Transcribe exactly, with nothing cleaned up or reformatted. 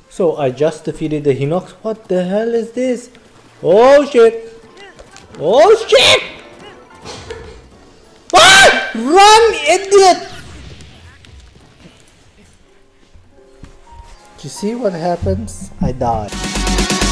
So I just defeated the Hinox. What the hell is this? Oh shit! Oh shit! Ah! Run, idiot! You see what happens? I died.